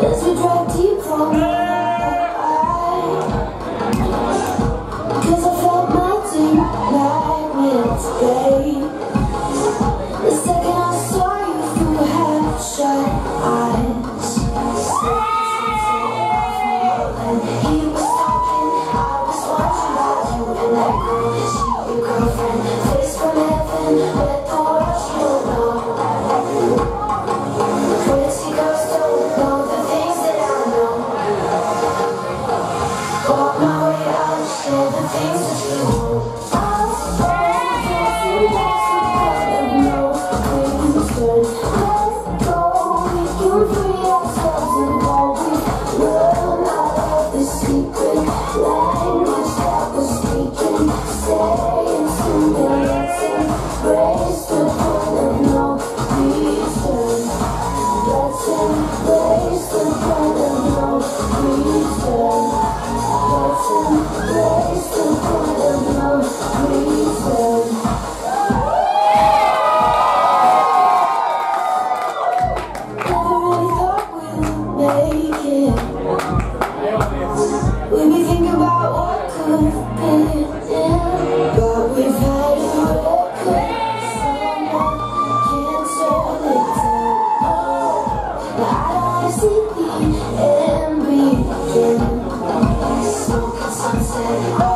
as we drive deep from the eye. Cause I felt melting like midday the second I saw you through half-shut eyes. And he was talking, I was watching about you and that girl, she your girlfriend. Face from heaven, let the world you don't know. Pretty girls don't know the things that I know. Walk my way out, share the things that you know. Sunset.